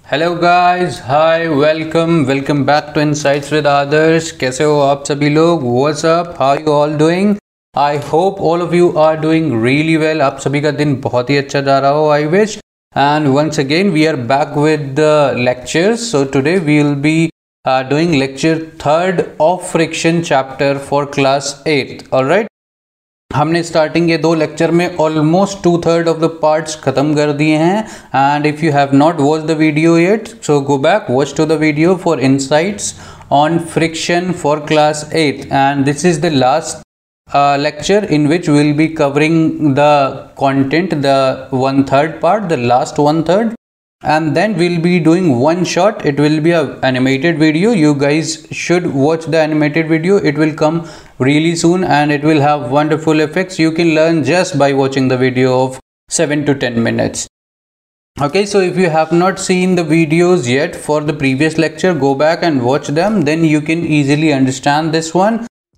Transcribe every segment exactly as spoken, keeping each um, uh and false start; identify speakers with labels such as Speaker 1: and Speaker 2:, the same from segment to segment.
Speaker 1: Hello guys, hi, welcome welcome back to insights with Adarsh. कैसे हो आप सभी लोग? What's up, how you all doing? I hope all of you are doing really well. आप सभी का दिन बहुत ही अच्छा जा रहा हो, I wish. And once again we are back with the lectures. So today we will be doing lecture third of friction chapter for class eight. Alright, हमने स्टार्टिंग के दो लेक्चर में almost two third of the parts खत्म कर दिए हैं। And if you have not watch the video yet, so go back, watch to the video for insights on friction for class eight. And this is the last lecture in which we will be covering the content, the one third part, the last one third, and then we'll be doing one shot. It will be a animated video. You guys should watch the animated video. It will come really soon and it will have wonderful effects. You can learn just by watching the video of seven to ten minutes. Okay, so if you have not seen the videos yet for the previous lecture, go back and watch them. Then you can easily understand this one.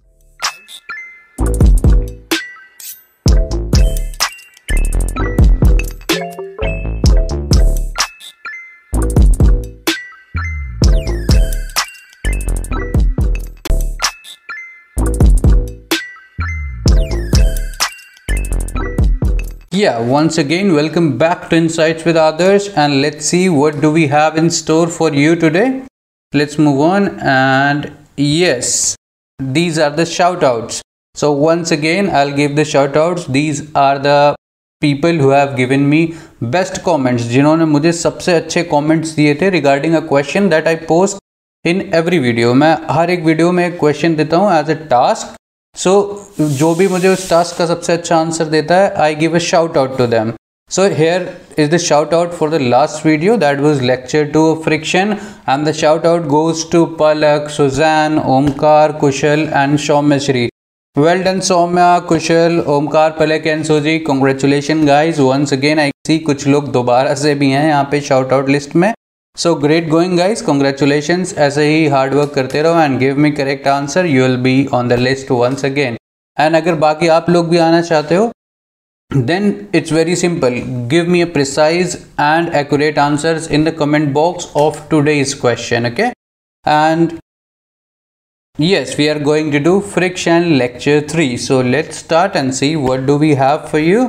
Speaker 1: Yeah, once again welcome back to Insights with Others, and let's see what do we have in store for you today. Let's move on. And yes, these are the shout outs. So once again I'll give the shout outs. These are the people who have given me best comments, जिन्होंने मुझे सबसे अच्छे comments दिए थे regarding a question that I post in every video. मैं हर एक video में एक क्वेश्चन देता हूँ as a task. So so, जो भी मुझे उस टास्क का सबसे अच्छा आंसर देता है, I give a shout out to them. So here is the shout out for the last video, that was lecture two of friction, and the shout out goes to Palak, Suzanne, Omkar, Kushal and Soumyashree. Well done Soumya, Kushal, Omkar, Palak and Suzy. Congratulation guys once again. I see कुछ लोग दोबारा से भी हैं यहाँ पे shout out list में. So great going guys, congratulations. ऐसे ही हार्ड वर्क करते रहो and give me correct answer, you will be on the list once again. And अगर बाकी आप लोग भी आना चाहते हो, then it's very simple. Give me a precise and accurate answers in the comment box of today's question. Okay, and yes, we are going to do friction lecture three. So let's start and see what do we have for you.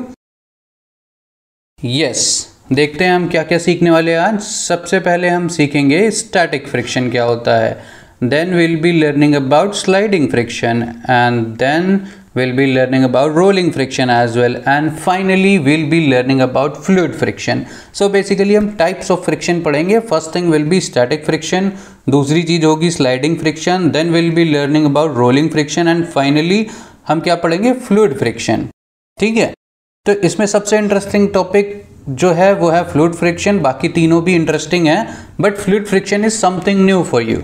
Speaker 1: yes, देखते हैं हम क्या क्या सीखने वाले हैं आज. सबसे पहले हम सीखेंगे स्टैटिक फ्रिक्शन क्या होता है. Then will be learning about sliding friction, and then will be learning about rolling friction as well, and finally will be learning about fluid friction. So basically हम टाइप्स ऑफ फ्रिक्शन पढ़ेंगे. First thing will be static friction, दूसरी चीज़ होगी sliding friction, then will be learning about rolling friction, and finally हम क्या पढ़ेंगे, fluid friction. ठीक है, तो इसमें सबसे इंटरेस्टिंग टॉपिक जो है वो है फ्लूइड फ्रिक्शन. बाकी तीनों भी इंटरेस्टिंग है, but fluid friction is something new for you.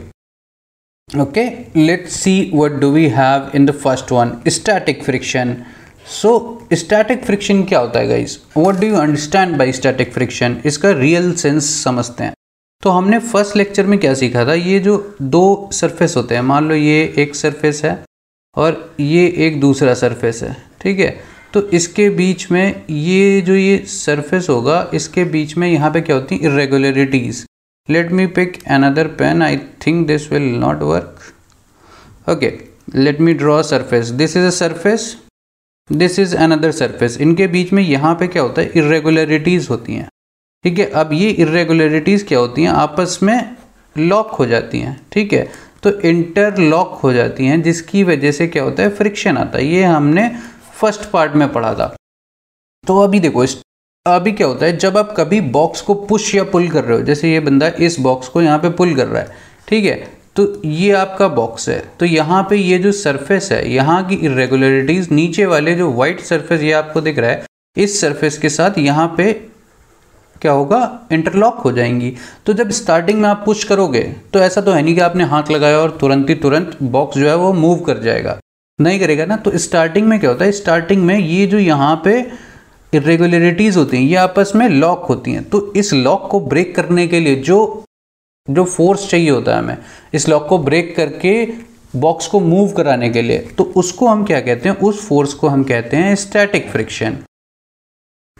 Speaker 1: Okay, let's see what do we have in the first one, static friction. So static friction क्या होता है guys? What do you understand by static friction? इसका real sense समझते हैं. तो हमने first lecture में क्या सीखा था, ये जो दो सरफेस होते हैं, मान लो ये एक सरफेस है और ये एक दूसरा सरफेस है. ठीक है, तो इसके बीच में ये जो ये सरफेस होगा, इसके बीच में यहाँ पे क्या होती है, irregularities. Let me pick another pen, I think this will not work. Okay, let me draw surface. This is a surface, this is another surface. इनके बीच में यहाँ पे क्या होता है, इरेगुलरिटीज होती हैं. ठीक है, अब ये इरेगुलरिटीज क्या होती हैं, आपस में लॉक हो जाती हैं. ठीक है, तो इंटरलॉक हो जाती हैं, जिसकी वजह से क्या होता है, फ्रिक्शन आता है. ये हमने फर्स्ट पार्ट में पढ़ा था. तो अभी देखो, अभी क्या होता है, जब आप कभी बॉक्स को पुश या पुल कर रहे हो, जैसे ये बंदा इस बॉक्स को यहाँ पे पुल कर रहा है. ठीक है, तो ये आपका बॉक्स है. तो यहाँ पे ये जो सरफेस है, यहाँ की इरेगुलरिटीज, नीचे वाले जो व्हाइट सरफेस ये आपको दिख रहा है, इस सरफेस के साथ यहाँ पे क्या होगा, इंटरलॉक हो जाएंगी. तो जब स्टार्टिंग में आप पुश करोगे, तो ऐसा तो है नहीं कि आपने हाथ लगाया और तुरंत ही तुरंत बॉक्स जो है वो मूव कर जाएगा, नहीं करेगा ना. तो स्टार्टिंग में क्या होता है, स्टार्टिंग में ये जो यहाँ पे इरेगुलरिटीज होती हैं, ये आपस में लॉक होती हैं. तो इस लॉक को ब्रेक करने के लिए जो जो फोर्स चाहिए होता है हमें, इस लॉक को ब्रेक करके बॉक्स को मूव कराने के लिए, तो उसको हम क्या कहते हैं, उस फोर्स को हम कहते हैं स्टैटिक फ्रिक्शन.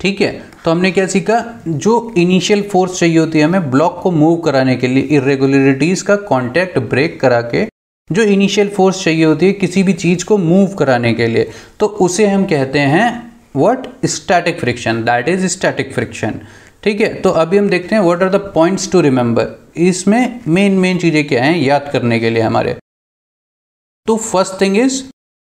Speaker 1: ठीक है, तो हमने क्या सीखा, जो इनिशियल फोर्स चाहिए होती है हमें ब्लॉक को मूव कराने के लिए, इरेगुलरिटीज का कांटेक्ट ब्रेक करा के जो इनिशियल फोर्स चाहिए होती है किसी भी चीज़ को मूव कराने के लिए, तो उसे हम कहते हैं what, static friction, that is static friction. ठीक है, तो अभी हम देखते हैं what are the points to remember, इसमें मेन मेन चीज़ें क्या हैं याद करने के लिए हमारे। तो first thing is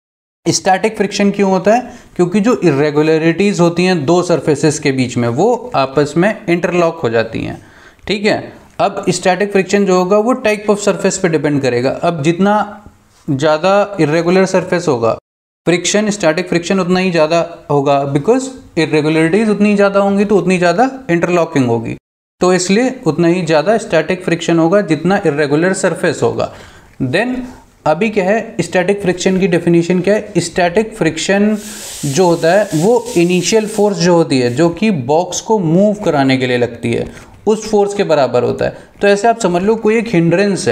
Speaker 1: static friction क्यों होता है, क्योंकि जो इरेगुलरिटीज होती हैं दो सरफेसेस के बीच में वो आपस में इंटरलॉक हो जाती हैं। ठीक है, अब स्टैटिक फ्रिक्शन जो होगा वो टाइप ऑफ सरफेस पे डिपेंड करेगा। अब जितना ज़्यादा इरेगुलर सरफेस होगा फ्रिक्शन, स्टैटिक फ्रिक्शन उतना ही ज़्यादा होगा, बिकॉज इरेगुलरिटीज उतनी ज़्यादा होंगी तो उतनी ज़्यादा इंटरलॉकिंग होगी, तो इसलिए उतना ही ज़्यादा स्टैटिक फ्रिक्शन होगा जितना इरेगुलर सरफेस होगा। देन अभी क्या है, स्टैटिक फ्रिक्शन की डेफिनेशन क्या है, स्टैटिक फ्रिक्शन जो होता है वो इनिशियल फोर्स जो होती है जो कि बॉक्स को मूव कराने के लिए लगती है उस फोर्स के बराबर होता है। तो ऐसे आप समझ लो कोई एक हिंड्रेंस है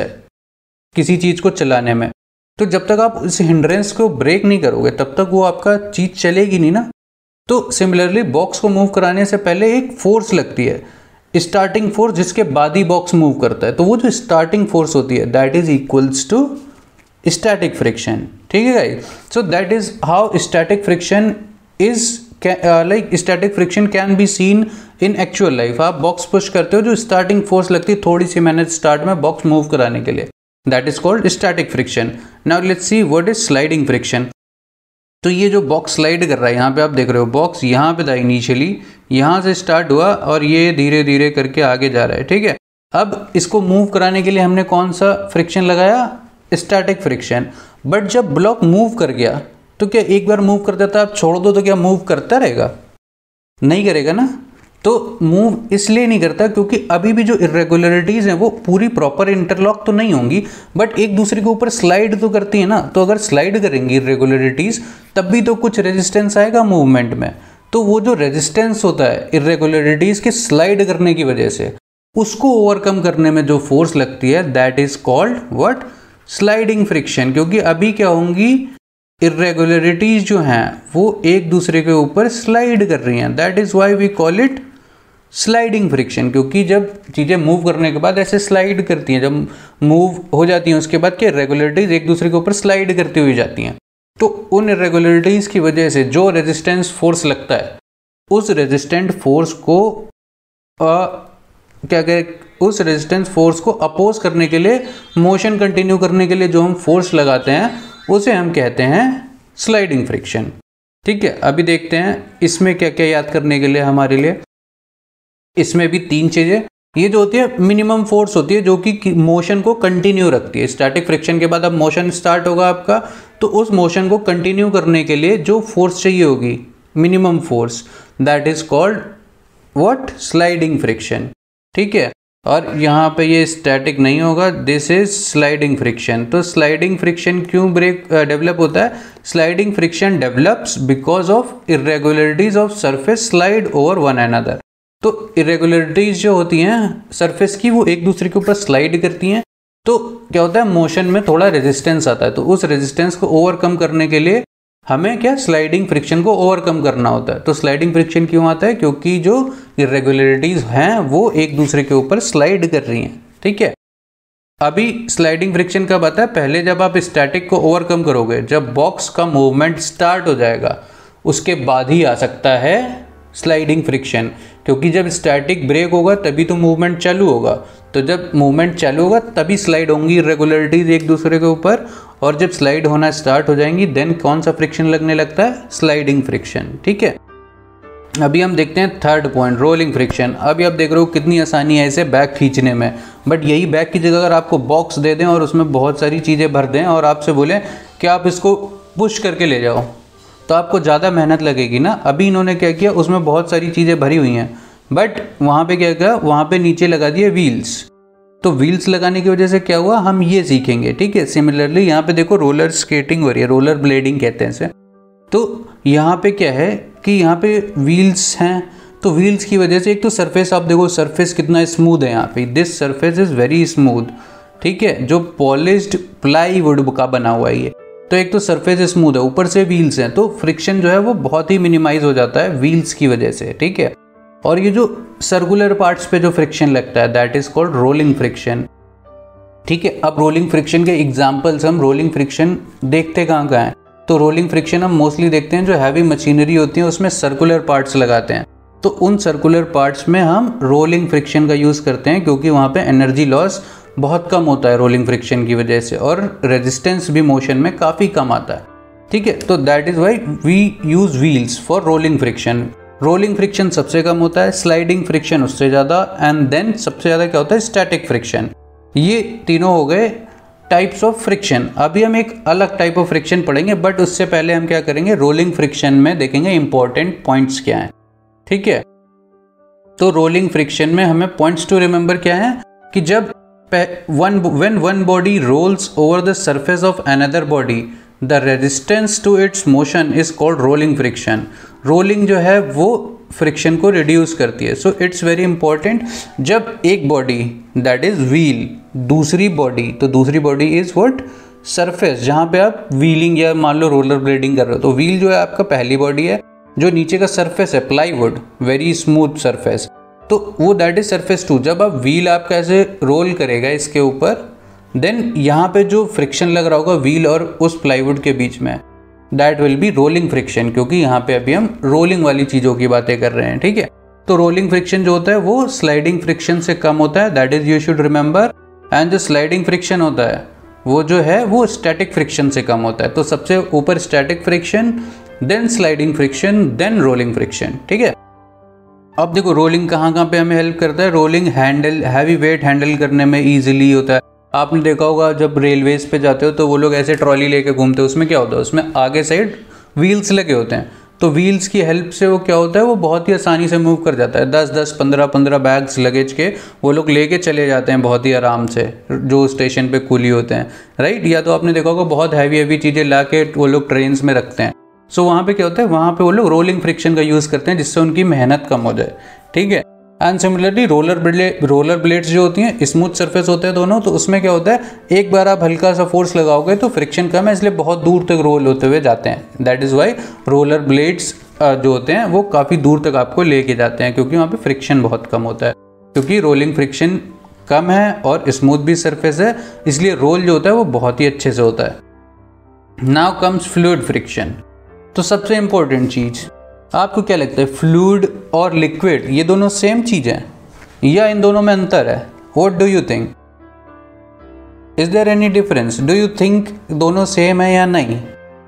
Speaker 1: किसी चीज़ को चलाने में, तो जब तक आप उस हिंड्रेंस को ब्रेक नहीं करोगे तब तक वो आपका चीज़ चलेगी नहीं ना। तो सिमिलरली बॉक्स को मूव कराने से पहले एक फोर्स लगती है, स्टार्टिंग फोर्स, जिसके बाद ही बॉक्स मूव करता है, तो वो जो स्टार्टिंग फोर्स होती है that is equals to static friction. ठीक है guys, so that is how static friction is like static friction can be seen in actual life. आप बॉक्स पुश करते हो, जो स्टार्टिंग फोर्स लगती है थोड़ी सी मेहनत स्टार्ट में बॉक्स मूव कराने के लिए, that is called static friction. Now let's see what is sliding friction. तो ये जो बॉक्स स्लाइड कर रहा है, यहाँ पे आप देख रहे हो बॉक्स यहाँ पे था इनिशियली, यहाँ से स्टार्ट हुआ और ये धीरे धीरे करके आगे जा रहा है। ठीक है, अब इसको मूव कराने के लिए हमने कौन सा फ्रिक्शन लगाया, स्टैटिक फ्रिक्शन। बट जब ब्लॉक मूव कर गया तो क्या एक बार मूव कर देता है, आप छोड़ दो तो क्या मूव करता रहेगा, नहीं करेगा ना। तो मूव इसलिए नहीं करता क्योंकि अभी भी जो इरेगुलरिटीज़ हैं वो पूरी प्रॉपर इंटरलॉक तो नहीं होंगी, बट एक दूसरे के ऊपर स्लाइड तो करती है ना। तो अगर स्लाइड करेंगी इरेगुलरिटीज़ तब भी तो कुछ रेजिस्टेंस आएगा मूवमेंट में, तो वो जो रेजिस्टेंस होता है इरेगुलरिटीज़ के स्लाइड करने की वजह से, उसको ओवरकम करने में जो फोर्स लगती है that is called what, sliding friction. क्योंकि अभी क्या होंगी, इरेगुलरिटीज जो हैं वो एक दूसरे के ऊपर स्लाइड कर रही हैं, that is why we call it sliding friction. क्योंकि जब चीज़ें मूव करने के बाद ऐसे स्लाइड करती हैं, जब मूव हो जाती हैं उसके बाद क्या इरेगुलरिटीज एक दूसरे के ऊपर स्लाइड करती हुई जाती हैं, तो उन इरेगुलरिटीज की वजह से जो रेजिस्टेंस फोर्स लगता है उस रेजिस्टेंट फोर्स को आ, क्या कहें, उस रेजिस्टेंस फोर्स को अपोज करने के लिए, मोशन कंटिन्यू करने के लिए जो हम फोर्स लगाते हैं उसे हम कहते हैं स्लाइडिंग फ्रिक्शन। ठीक है, अभी देखते हैं इसमें क्या क्या याद करने के लिए हमारे लिए। इसमें भी तीन चीज़ें, ये जो होती है मिनिमम फोर्स होती है जो कि मोशन को कंटिन्यू रखती है। स्टैटिक फ्रिक्शन के बाद अब मोशन स्टार्ट होगा आपका, तो उस मोशन को कंटिन्यू करने के लिए जो फोर्स चाहिए होगी, minimum force, that is called what, sliding friction. ठीक है, और यहाँ पे ये स्टैटिक नहीं होगा, दिस इज स्लाइडिंग फ्रिक्शन। तो स्लाइडिंग फ्रिक्शन क्यों ब्रेक डेवलप होता है, sliding friction develops because of irregularities of surface slide over one another. तो इरेगुलरिटीज जो होती हैं सरफेस की वो एक दूसरे के ऊपर स्लाइड करती हैं, तो क्या होता है मोशन में थोड़ा रेजिस्टेंस आता है, तो उस रेजिस्टेंस को ओवरकम करने के लिए हमें क्या, स्लाइडिंग फ्रिक्शन को ओवरकम करना होता है। तो स्लाइडिंग फ्रिक्शन क्यों आता है, क्योंकि जो इरेगुलरिटीज हैं वो एक दूसरे के ऊपर स्लाइड कर रही हैं। ठीक है, अभी स्लाइडिंग फ्रिक्शन कब आता है, पहले जब आप स्टैटिक को ओवरकम करोगे, जब बॉक्स का मूवमेंट स्टार्ट हो जाएगा उसके बाद ही आ सकता है स्लाइडिंग फ्रिक्शन। क्योंकि जब स्टैटिक ब्रेक होगा तभी तो मूवमेंट चालू होगा, तो जब मूवमेंट चालू होगा तभी स्लाइड होंगी इरेगुलरिटीज एक दूसरे के ऊपर, और जब स्लाइड होना स्टार्ट हो जाएंगी देन कौन सा फ्रिक्शन लगने लगता है, स्लाइडिंग फ्रिक्शन। ठीक है, अभी हम देखते हैं थर्ड पॉइंट, रोलिंग फ्रिक्शन। अभी आप देख रहे हो कितनी आसानी है इसे बैग खींचने में, बट यही बैग की जगह अगर आपको बॉक्स दे दें और उसमें बहुत सारी चीज़ें भर दें और आपसे बोलें कि आप इसको पुश करके ले जाओ, तो आपको ज़्यादा मेहनत लगेगी ना। अभी इन्होंने क्या किया, उसमें बहुत सारी चीज़ें भरी हुई हैं, बट वहाँ पे क्या किया, वहाँ पे नीचे लगा दिए व्हील्स। तो व्हील्स लगाने की वजह से क्या हुआ, हम ये सीखेंगे। ठीक है, सिमिलरली यहाँ पे देखो रोलर स्केटिंग हो रही है, रोलर ब्लेडिंग कहते हैं इसे। तो यहाँ पे क्या है कि यहाँ पे व्हील्स हैं, तो व्हील्स की वजह से एक तो सरफेस आप देखो, सरफेस कितना स्मूथ है यहाँ पे, this surface is very smooth. ठीक है, जो पॉलिश्ड प्लाईवुड का बना हुआ है ये, तो एक तो सरफेस स्मूथ है, ऊपर से व्हील्स हैं, तो फ्रिक्शन जो है वो बहुत ही मिनिमाइज हो जाता है व्हील्स की वजह से, ठीक है। और ये जो सर्कुलर पार्ट्स पे जो फ्रिक्शन लगता है that is called rolling friction, ठीक है। अब रोलिंग फ्रिक्शन के एग्जांपल्स हम रोलिंग फ्रिक्शन देखते कहाँ कहाँ हैं, तो रोलिंग फ्रिक्शन हम मोस्टली देखते हैं जो हैवी मशीनरी होती है उसमें सर्कुलर पार्ट्स लगाते हैं, तो उन सर्कुलर पार्ट्स में हम रोलिंग फ्रिक्शन का यूज़ करते हैं क्योंकि वहाँ पे एनर्जी लॉस बहुत कम होता है रोलिंग फ्रिक्शन की वजह से, और रेजिस्टेंस भी मोशन में काफ़ी कम आता है, ठीक है। तो that is why we use wheels for rolling friction. Rolling friction सबसे कम होता है, स्लाइडिंग फ्रिक्शन उससे ज़्यादा, एंड देन सबसे ज़्यादा क्या होता है, स्टैटिक फ्रिक्शन। ये तीनों हो गए टाइप्स ऑफ फ्रिक्शन। अभी हम एक अलग टाइप ऑफ फ्रिक्शन पढ़ेंगे, बट उससे पहले हम क्या करेंगे, रोलिंग फ्रिक्शन में देखेंगे इंपॉर्टेंट पॉइंट्स क्या हैं, ठीक है। तो रोलिंग फ्रिक्शन में हमें पॉइंट्स टू रिमेंबर क्या है कि जब one when one body rolls over the surface of another body the resistance to its motion is called rolling friction. Rolling जो है वो फ्रिक्शन को रिड्यूस करती है। सो इट्स वेरी इंपॉर्टेंट, जब एक बॉडी दैट इज व्हील, दूसरी body, तो दूसरी बॉडी इज व्हाट, सरफेस, जहाँ पे आप व्हीलिंग या मान लो रोलर ब्लेडिंग कर रहे हो, तो व्हील जो है आपका पहली बॉडी है, जो नीचे का सरफेस है प्लाईवुड, वेरी स्मूथ सरफेस, तो वो दैट इज सरफेस टू। जब आप व्हील आपका ऐसे रोल करेगा इसके ऊपर, देन यहाँ पे जो फ्रिक्शन लग रहा होगा व्हील और उस प्लाईवुड के बीच में, that will be rolling friction, क्योंकि यहाँ पे अभी हम रोलिंग वाली चीज़ों की बातें कर रहे हैं, ठीक है। तो रोलिंग फ्रिक्शन जो होता है वो स्लाइडिंग फ्रिक्शन से कम होता है, that is you should remember. And जो स्लाइडिंग फ्रिक्शन होता है वो जो है वो स्टैटिक फ्रिक्शन से कम होता है। तो सबसे ऊपर static friction, then sliding friction, then rolling friction, ठीक है। अब देखो रोलिंग कहाँ कहाँ पे हमें हेल्प करता है। Rolling handle, heavy weight handle करने में ईजिली होता है। आपने देखा होगा जब रेलवेज पे जाते हो तो वो लोग ऐसे ट्रॉली लेके घूमते हैं, उसमें क्या होता है, उसमें आगे साइड व्हील्स लगे होते हैं, तो व्हील्स की हेल्प से वो क्या होता है, वो बहुत ही आसानी से मूव कर जाता है। दस दस पंद्रह पंद्रह बैग्स लगेज के वो लोग लेके चले जाते हैं बहुत ही आराम से, जो स्टेशन पे कूली होते हैं, राइट। या तो आपने देखा होगा बहुत हैवी हैवी चीज़ें ला के वो लोग ट्रेन्स में रखते हैं। सो वहाँ पे क्या होता है, वहाँ पे वो लोग रोलिंग फ्रिक्शन का यूज़ करते हैं जिससे उनकी मेहनत कम हो जाए, ठीक है। And similarly roller blade, roller blades जो होती हैं स्मूथ सरफेस होते हैं दोनों, तो उसमें क्या होता है, एक बार आप हल्का सा फोर्स लगाओगे तो फ्रिक्शन कम है, इसलिए बहुत दूर तक रोल होते हुए जाते हैं। That is why roller blades जो होते हैं वो काफ़ी दूर तक आपको लेके जाते हैं, क्योंकि वहाँ पे फ्रिक्शन बहुत कम होता है, क्योंकि रोलिंग फ्रिक्शन कम है और स्मूथ भी सरफेस है, इसलिए रोल जो होता है वो बहुत ही अच्छे से होता है। Now comes fluid friction. तो सबसे इंपॉर्टेंट चीज़, आपको क्या लगता है, फ्लूइड और लिक्विड ये दोनों सेम चीज़ है या इन दोनों में अंतर है? What do you think, is there any difference? Do you think दोनों सेम है या नहीं?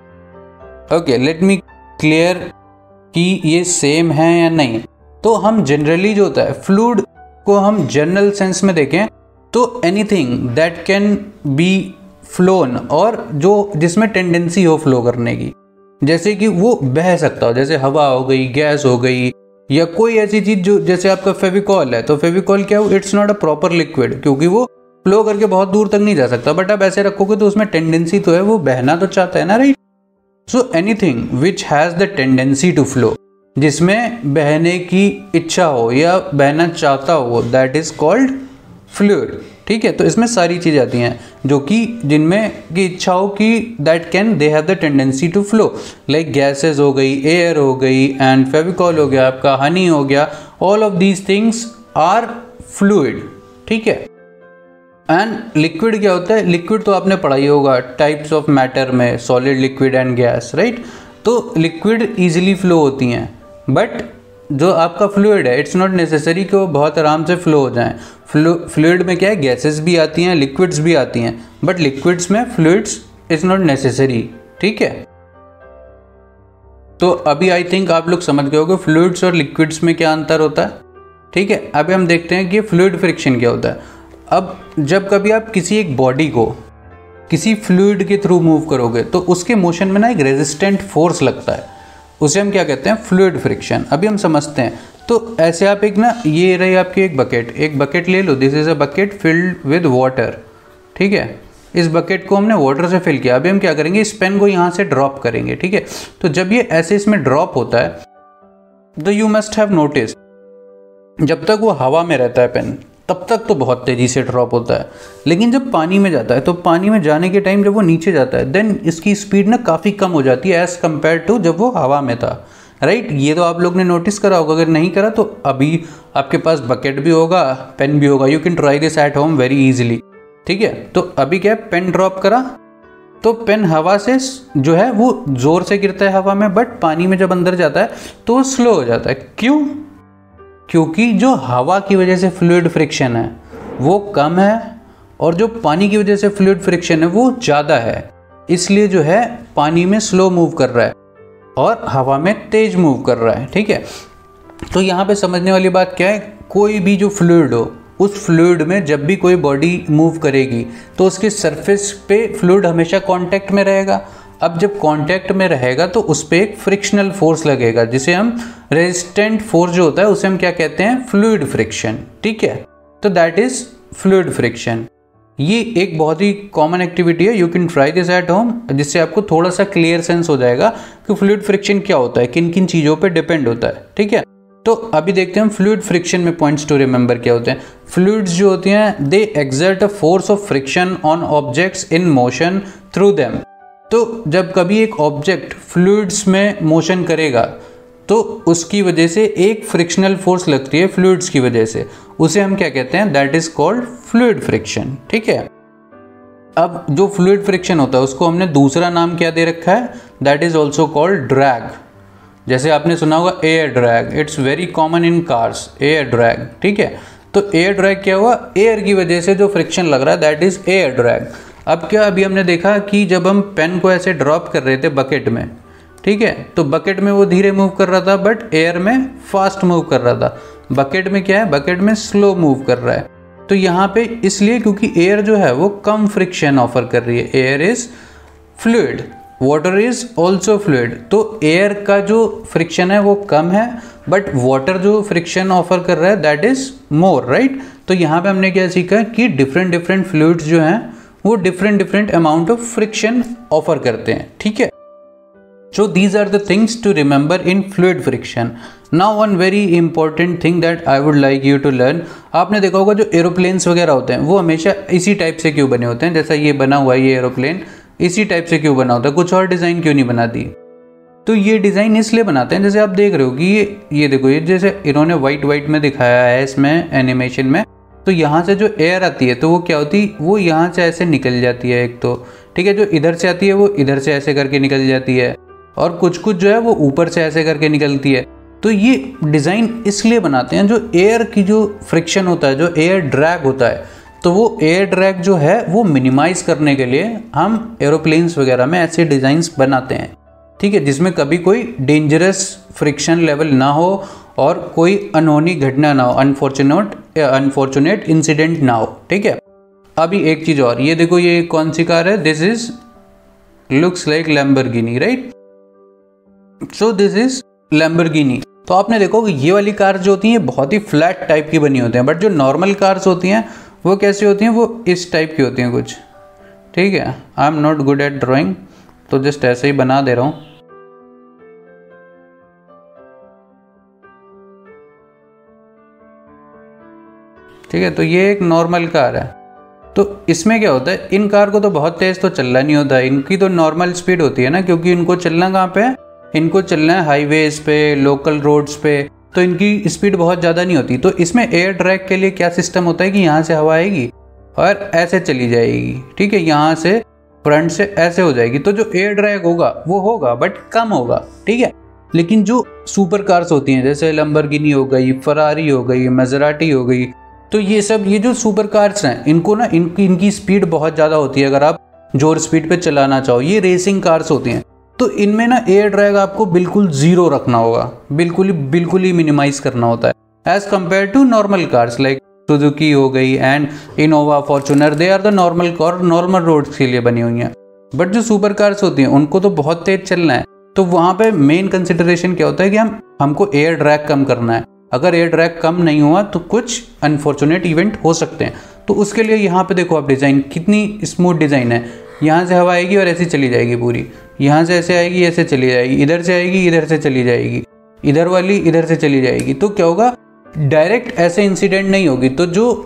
Speaker 1: ओके, लेट मी क्लियर कि ये सेम है या नहीं। तो हम जनरली जो होता है फ्लूइड को हम जनरल सेंस में देखें तो anything that can be flown, और जो जिसमें टेंडेंसी हो फ्लो करने की, जैसे कि वो बह सकता हो, जैसे हवा हो गई, गैस हो गई, या कोई ऐसी चीज़ जो, जैसे आपका फेविकॉल है, तो फेविकॉल क्या हो, it's not a proper liquid, क्योंकि वो फ्लो करके बहुत दूर तक नहीं जा सकता, बट आप ऐसे रखोगे तो उसमें टेंडेंसी तो है, वो बहना तो चाहता है ना, right. So anything which has the tendency to flow, जिसमें बहने की इच्छा हो या बहना चाहता हो, दैट इज कॉल्ड फ्लूइड, ठीक है। तो इसमें सारी चीज़ें आती हैं जो कि जिनमें की इच्छा हो कि that can they have the tendency to flow, like gases हो गई, एयर हो गई, एंड फेविकॉल हो गया, आपका हनी हो गया, all of these things are fluid, ठीक है। एंड लिक्विड क्या होता है, लिक्विड तो आपने पढ़ा ही होगा टाइप्स ऑफ मैटर में, solid, liquid and gas, right. तो लिक्विड ईजिली फ्लो होती हैं, बट जो आपका फ्लूइड है इट्स नॉट नेसेसरी कि वो बहुत आराम से फ्लो हो जाएं। फ्लू फ्लूइड में क्या है, गैसेस भी आती हैं, लिक्विड्स भी आती हैं, बट लिक्विड्स में फ्लूइड्स इज नॉट नेसेसरी, ठीक है। तो अभी आई थिंक आप लोग समझ गए होंगे फ्लूइड्स और लिक्विड्स में क्या अंतर होता है, ठीक है। अभी हम देखते हैं कि फ्लूइड फ्रिक्शन क्या होता है। अब जब कभी आप किसी एक बॉडी को किसी फ्लूइड के थ्रू मूव करोगे तो उसके मोशन में ना एक रेजिस्टेंट फोर्स लगता है, उसे हम क्या कहते हैं, फ्लूइड फ्रिक्शन। अभी हम समझते हैं। तो ऐसे आप एक ना, ये रही आपकी एक बकेट, एक बकेट ले लो, this is a bucket filled with water, ठीक है। इस बकेट को हमने वाटर से फिल किया। अभी हम क्या करेंगे, इस पेन को यहाँ से ड्रॉप करेंगे, ठीक है। तो जब ये ऐसे इसमें ड्रॉप होता है तो यू मस्ट हैव नोटिस, जब तक वो हवा में रहता है पेन, तब तक तो बहुत तेज़ी से ड्रॉप होता है, लेकिन जब पानी में जाता है तो पानी में जाने के टाइम जब वो नीचे जाता है देन इसकी स्पीड ना काफ़ी कम हो जाती है एज़ कम्पेयर टू जब वो हवा में था, राइट। ये तो आप लोग ने नोटिस करा होगा, अगर नहीं करा तो अभी आपके पास बकेट भी होगा, पेन भी होगा, you can try this at home very easily, ठीक है। तो अभी क्या है, पेन ड्रॉप करा तो पेन हवा से जो है वो ज़ोर से गिरता है हवा में, बट पानी में जब अंदर जाता है तो वो स्लो हो जाता है। क्यों? क्योंकि जो हवा की वजह से फ्लूइड फ्रिक्शन है वो कम है और जो पानी की वजह से फ्लूइड फ्रिक्शन है वो ज़्यादा है, इसलिए जो है पानी में स्लो मूव कर रहा है और हवा में तेज मूव कर रहा है, ठीक है। तो यहाँ पे समझने वाली बात क्या है, कोई भी जो फ्लूइड हो उस फ्लूइड में जब भी कोई बॉडी मूव करेगी तो उसके सरफेस पे फ्लूइड हमेशा कांटेक्ट में रहेगा। अब जब कांटेक्ट में रहेगा तो उस पर एक फ्रिक्शनल फोर्स लगेगा जिसे हम रेजिस्टेंट फोर्स जो होता है उसे हम क्या कहते हैं, फ्लूइड फ्रिक्शन, ठीक है। तो दैट इज फ्लूइड फ्रिक्शन। ये एक बहुत ही कॉमन एक्टिविटी है, you can try this at home, जिससे आपको थोड़ा सा क्लियर सेंस हो जाएगा कि फ्लूइड फ्रिक्शन क्या होता है, किन किन चीज़ों पे डिपेंड होता है, ठीक है। तो अभी देखते हैं फ्लूइड फ्रिक्शन में पॉइंट्स टू रिमेंबर क्या होते हैं। फ्लूइड्स जो होती हैं they exert a force of friction on objects in motion through them. तो जब कभी एक ऑब्जेक्ट फ्लूइड्स में मोशन करेगा तो उसकी वजह से एक फ्रिक्शनल फोर्स लगती है फ्लूइड्स की वजह से, उसे हम क्या कहते हैं, that is called fluid friction, ठीक है। अब जो फ्लूइड फ्रिक्शन होता है उसको हमने दूसरा नाम क्या दे रखा है, that is also called drag. जैसे आपने सुना होगा air drag, it's very common in cars, air drag, ठीक है। तो एयर ड्रैग क्या हुआ, एयर की वजह से जो फ्रिक्शन लग रहा है दैट इज एयर ड्रैग। अब क्या, अभी हमने देखा कि जब हम पेन को ऐसे ड्रॉप कर रहे थे बकेट में, ठीक है, तो बकेट में वो धीरे मूव कर रहा था बट एयर में फास्ट मूव कर रहा था। बकेट में क्या है, बकेट में स्लो मूव कर रहा है। तो यहाँ पे इसलिए क्योंकि एयर जो है वो कम फ्रिक्शन ऑफर कर रही है, air is fluid, water is also fluid. तो एयर का जो फ्रिक्शन है वो कम है बट वाटर जो फ्रिक्शन ऑफर कर रहा है दैट इज मोर, राइट। तो यहाँ पे हमने क्या सीखा कि डिफरेंट डिफरेंट फ्लूइड्स जो हैं वो different different amount of friction offer करते हैं, ठीक है। So these are the things to remember in fluid friction. Now one very important thing that I would like you to learn, आपने देखा होगा जो एरोप्लेन्स वगैरह होते हैं वो हमेशा इसी टाइप से क्यों बने होते हैं, जैसा ये बना हुआ है ये एरोप्लेन इसी टाइप से क्यों बना होता है, कुछ और डिज़ाइन क्यों नहीं बना दी। तो ये डिज़ाइन इसलिए बनाते हैं, जैसे आप देख रहे हो कि ये ये देखो, ये जैसे इन्होंने वाइट वाइट में दिखाया है इसमें एनिमेशन में, तो यहाँ से जो एयर आती है तो वो क्या होती है, वो यहाँ से ऐसे निकल जाती है एक तो, ठीक है, जो इधर से आती है वो इधर से ऐसे करके निकल जाती है और कुछ कुछ जो है वो ऊपर से ऐसे करके निकलती है। तो ये डिज़ाइन इसलिए बनाते हैं, जो एयर की जो फ्रिक्शन होता है, जो एयर ड्रैग होता है, तो वो एयर ड्रैग जो है वो मिनिमाइज़ करने के लिए हम एरोप्लेन्स वगैरह में ऐसे डिज़ाइंस बनाते हैं, ठीक है, जिसमें कभी कोई डेंजरस फ्रिक्शन लेवल ना हो और कोई अनहोनी घटना ना हो, अनफॉर्चुनेट अनफॉर्चुनेट इंसिडेंट ना हो, ठीक है। अभी एक चीज़ और, ये देखो ये कौन सी कार है, this is looks like Lamborghini, right. So this is Lamborghini. तो आपने देखो कि ये वाली कार जो होती हैं बहुत ही फ्लैट टाइप की बनी होती हैं, बट जो नॉर्मल कार्स होती हैं वो कैसी होती हैं, वो इस टाइप की होती हैं कुछ, ठीक है। I am not good at drawing तो जस्ट ऐसे ही बना दे रहा हूँ। ठीक है, तो ये एक नॉर्मल कार है। तो इसमें क्या होता है, इन कार को तो बहुत तेज़ तो चलना नहीं होता है, इनकी तो नॉर्मल स्पीड होती है ना, क्योंकि इनको चलना कहाँ पे है, इनको चलना है हाईवेज पे, लोकल रोड्स पे, तो इनकी स्पीड बहुत ज़्यादा नहीं होती। तो इसमें एयर ड्रैग के लिए क्या सिस्टम होता है कि यहाँ से हवा आएगी और ऐसे चली जाएगी, ठीक है, यहाँ से फ्रंट से ऐसे हो जाएगी। तो जो एयर ड्रैग होगा वो होगा बट कम होगा, ठीक है। लेकिन जो सुपर कार्स होती हैं जैसे लैम्बोर्गिनी हो गई, फरारी हो गई, मैसेराटी हो गई, तो ये सब ये जो सुपर कार्स हैं इनको ना इनकी इनकी स्पीड बहुत ज़्यादा होती है, अगर आप जोर स्पीड पे चलाना चाहो। ये रेसिंग कार्स होती हैं, तो इनमें ना एयर ड्रैग आपको बिल्कुल ज़ीरो रखना होगा, बिल्कुल ही बिल्कुल ही मिनिमाइज करना होता है as compare to normal cars like Suzuki हो गई and Innova, Fortuner, they are the normal car, normal roads के लिए बनी हुई हैं। बट जो सुपर कार्स होती हैं उनको तो बहुत तेज चलना है, तो वहाँ पे मेन कंसिडरेशन क्या होता है कि हम हमको एयर ड्रैग कम करना है। अगर एयर ड्रैग कम नहीं हुआ तो कुछ अनफॉर्चुनेट इवेंट हो सकते हैं। तो उसके लिए यहाँ पे देखो आप डिज़ाइन कितनी स्मूथ डिज़ाइन है, यहाँ से हवा आएगी और ऐसे चली जाएगी पूरी, यहाँ से ऐसे आएगी ऐसे चली जाएगी, इधर से आएगी इधर से चली जाएगी, इधर वाली इधर से चली जाएगी। तो क्या होगा, डायरेक्ट ऐसे इंसिडेंट नहीं होगी। तो जो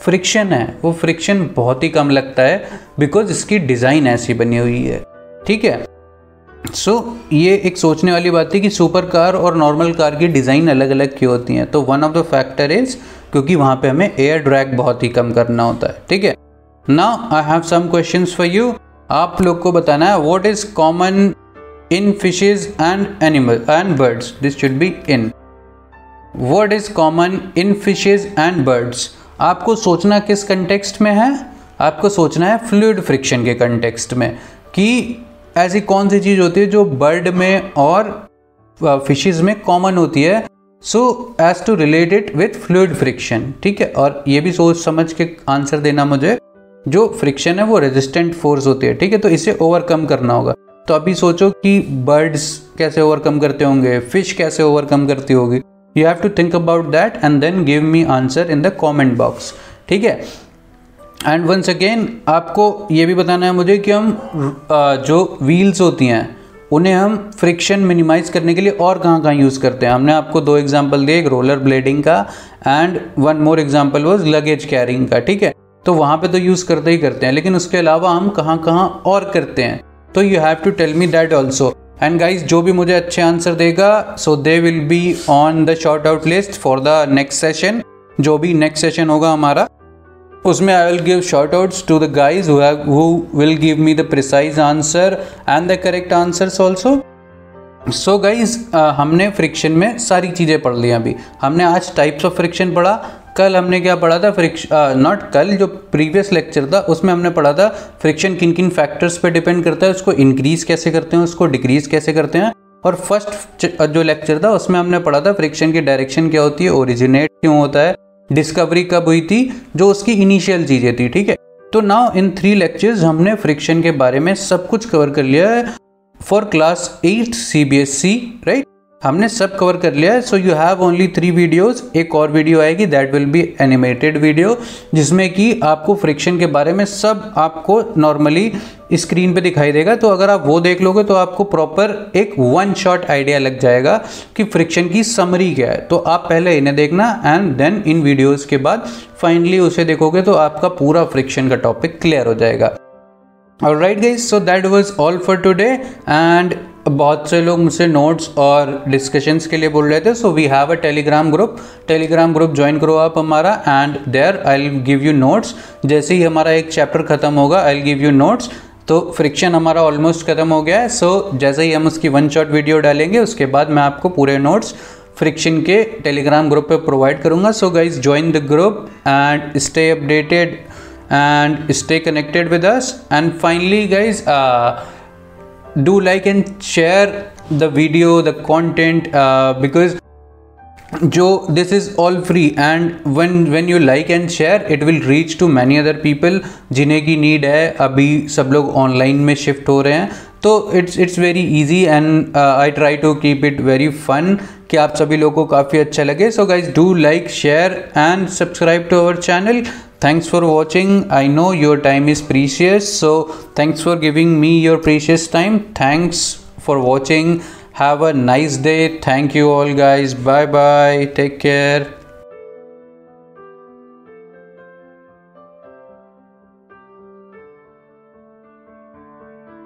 Speaker 1: फ्रिक्शन है वो फ्रिक्शन बहुत ही कम लगता है, बिकॉज इसकी डिज़ाइन ऐसी बनी हुई है, ठीक है। सो so, ये एक सोचने वाली बात है कि सुपर कार और नॉर्मल कार की डिज़ाइन अलग अलग क्यों होती हैं। तो one of the factor is क्योंकि वहाँ पे हमें एयर ड्रैग बहुत ही कम करना होता है, ठीक है। Now I have some questions for you. आप लोग को बताना है what is common in fishes and animal and birds. This should be in. What is common in fishes and birds. आपको सोचना किस कंटेक्स्ट में है, आपको सोचना है फ्लूइड फ्रिक्शन के कंटेक्स्ट में, कि ऐसी कौन सी चीज़ होती है जो बर्ड में और फिशेज में कॉमन होती है, so as to relate it with fluid friction, ठीक है। और ये भी सोच समझ के आंसर देना मुझे, जो फ्रिक्शन है वो रेजिस्टेंट फोर्स होती है, ठीक है। तो इसे ओवरकम करना होगा। तो अभी सोचो कि बर्ड्स कैसे ओवरकम करते होंगे, फिश कैसे ओवरकम करती होगी। You have to think about that and then give me answer in the comment box, ठीक है। एंड वंस अगेन आपको ये भी बताना है मुझे कि हम जो व्हील्स होती हैं उन्हें हम फ्रिक्शन मिनिमाइज करने के लिए और कहाँ कहाँ यूज़ करते हैं। हमने आपको दो एग्जांपल दिए, एक रोलर ब्लेडिंग का and one more example was luggage carrying का, ठीक है। तो वहाँ पे तो यूज़ करते ही करते हैं, लेकिन उसके अलावा हम कहाँ कहाँ और करते हैं, तो you have to tell me that also. And guys जो भी मुझे अच्छे आंसर देगा, so they will be on the short out list for the next session. जो भी नेक्स्ट सेशन होगा हमारा, उसमें I will give short outs to the guys who will give me the precise answer and the correct answers also. So guys हमने friction में सारी चीज़ें पढ़ ली। अभी हमने आज टाइप्स ऑफ फ्रिक्शन पढ़ा, कल हमने क्या पढ़ा था, फ्रिक्शन नॉट कल जो प्रीवियस लेक्चर था उसमें हमने पढ़ा था फ्रिक्शन किन किन फैक्टर्स पे डिपेंड करता है, उसको इंक्रीज कैसे करते हैं, उसको डिक्रीज कैसे करते हैं। और फर्स्ट जो लेक्चर था उसमें हमने पढ़ा था फ्रिक्शन की डायरेक्शन क्या होती है, ओरिजिनेट क्यों होता है, डिस्कवरी कब हुई थी, जो उसकी इनिशियल चीज़ें थी, ठीक है। तो नाउ इन थ्री लेक्चर्स हमने फ्रिक्शन के बारे में सब कुछ कवर कर लिया है for class eight C B S E, right. हमने सब कवर कर लिया है। So you have only three videos. एक और वीडियो आएगी, that will be animated video, जिसमें कि आपको फ्रिक्शन के बारे में सब आपको नॉर्मली स्क्रीन पे दिखाई देगा। तो अगर आप वो देख लोगे तो आपको प्रॉपर एक वन शॉट आइडिया लग जाएगा कि फ्रिक्शन की समरी क्या है। तो आप पहले इन्हें देखना एंड देन इन वीडियोज़ के बाद फाइनली उसे देखोगे तो आपका पूरा फ्रिक्शन का टॉपिक क्लियर हो जाएगा। Alright guys, so that was all for today. And बहुत से लोग मुझसे नोट्स और डिस्कशंस के लिए बोल रहे थे, so we have a Telegram group. Telegram group join करो आप हमारा, and there I will give you notes. जैसे ही हमारा एक चैप्टर खत्म होगा I will give you notes. तो फ्रिक्शन हमारा ऑलमोस्ट खत्म हो गया है। सो so, जैसे ही हम उसकी वन शॉट वीडियो डालेंगे उसके बाद मैं आपको पूरे नोट्स फ्रिक्शन के टेलीग्राम ग्रुप पे प्रोवाइड करूँगा। So guys join the group and stay updated and stay connected with us. And finally guys, uh, do like and share the video, the content, uh, because जो this is all free and when when you like and share it will reach to many other people जिन्हें की need है। अभी सब लोग online में shift हो रहे हैं, तो it's it's very easy and I try to keep it very fun कि आप सभी लोगों को काफ़ी अच्छा लगे। So guys do like, share and subscribe to our channel. Thanks for watching. I know your time is precious, so thanks for giving me your precious time. Thanks for watching. Have a nice day. Thank you all guys. Bye bye. Take care.